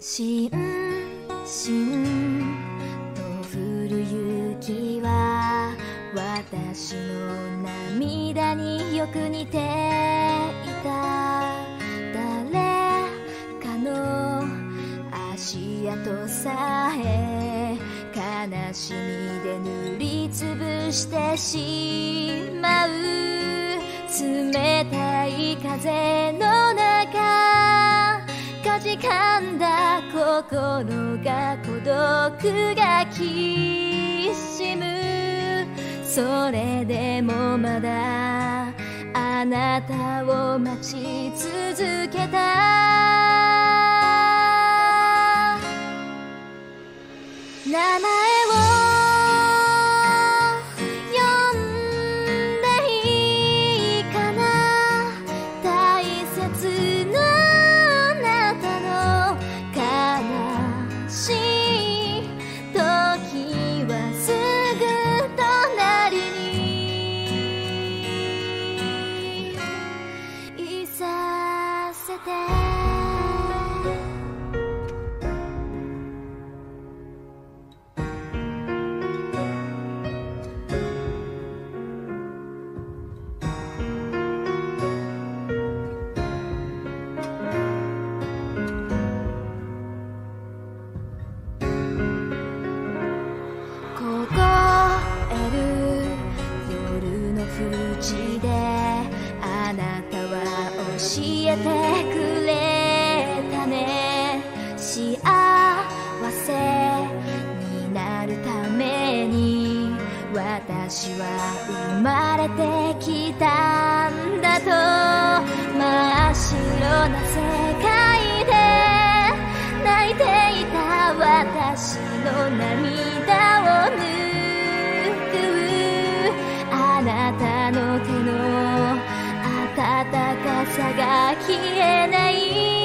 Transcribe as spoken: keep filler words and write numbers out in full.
しんしんと降る雪は私の涙によく似ていた。誰かの足跡さえ悲しみで塗りつぶしてしまう。冷たい風の中かじかんだ心が孤独がきしむ。それでもまだあなたを待ち続けた。名前を呼んでいいかな。大切なあなたの悲しい時はすぐ隣にいさせて。淵であなたは教えてくれたね。幸せになるために私は生まれてきたんだと。真っ白な世界で泣いていた私の涙を拭う。あなたの手の温かさが消えない。